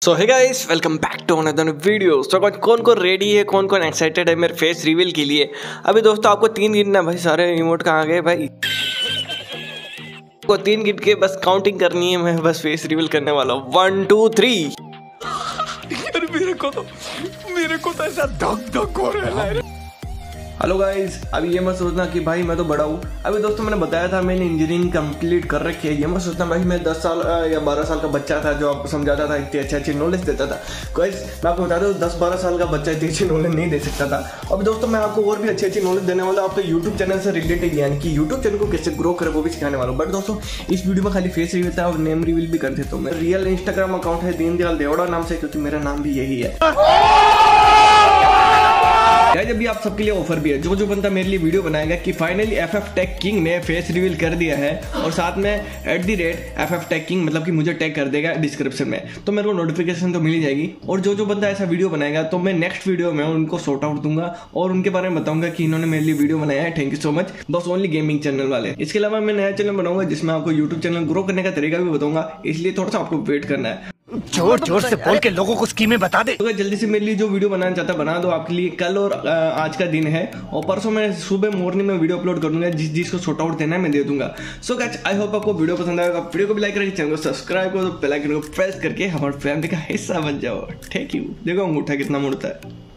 So hey guys, welcome back to another video. So कौन कौन ready है, कौन कौन एक्साइटेड है मेरे फेस रिवील के लिए। अभी दोस्तों आपको 3 गिनना भाई, सारे रिमोट कहाँ गए भाई। को 3 गिन के बस काउंटिंग करनी है, मैं बस फेस रिवील करने वाला हूँ। 1 2 3। मेरे को तो ऐसा धक धक हो रहा है। हेलो गाइस, अभी ये मत सोचना कि भाई मैं तो बड़ा हूँ। अभी दोस्तों मैंने बताया था मैंने इंजीनियरिंग कंप्लीट कर रखी है। ये मत सोचना भाई मैं 10 साल या 12 साल का बच्चा था जो आपको समझाता था, इतनी अच्छी नॉलेज देता था। गाइस मैं आपको बताता हूँ 10-12 साल का बच्चा इतनी अच्छी नॉलेज नहीं दे सकता था। अब दोस्तों मैं आपको और भी अच्छी नॉलेज देने वाला हूँ, आपके यूट्यूब चैनल से रिलेटेड, यानी कि यूट्यूब चैनल को कैसे ग्रो करे वो भी सिखाने वाला हूँ। बट दोस्तों इस वीडियो में खाली फेस रिवील था और नेम रिवील भी करते। तो मेरा रियल इंस्टाग्राम अकाउंट है दीनदयाल देवड़ा नाम से, क्योंकि मेरा नाम भी यही है। गाइस अभी आप सबके लिए ऑफर भी है। जो बंदा मेरे लिए वीडियो बनाएगा कि फाइनली FF टेक किंग ने फेस रिवील कर दिया है और साथ में @FF टेक किंग मतलब कि मुझे टैग कर देगा डिस्क्रिप्शन में, तो मेरे को नोटिफिकेशन तो मिल ही जाएगी। और जो बंदा ऐसा वीडियो बनाएगा तो मैं नेक्स्ट वीडियो में उनको शॉर्ट आउट दूंगा और उनके बारे में बताऊंगा कि इन्होंने मेरे लिए वीडियो बनाया है, थैंक यू सो मच। बस ओनली गेमिंग चैनल वाले। इसके अलावा मैं नया चैनल बनाऊंगा जिसमें आपको यूट्यूब चैनल ग्रो करने का तरीका भी बताऊंगा, इसलिए थोड़ा सा आपको वेट करना है। जोर से बोल के लोगों को स्कीमें बता दे। तो जल्दी से मेरे लिए जो वीडियो बनाना चाहता बना दो। आपके लिए कल और आज का दिन है और परसों मैं सुबह मॉर्निंग में वीडियो अपलोड कर दूंगा। जिसको शॉर्ट आउट देना है मैं दे दूंगा। सो गाइस आई होप आपको वीडियो पसंद आएगा। वीडियो को भी लाइक करके चैनल को सब्सक्राइब करो, बेल आइकन को प्रेस करके हमारे फैमिली का हिस्सा बन जाओ। Thank you. देखो अंगूठा कितना मुड़ता है।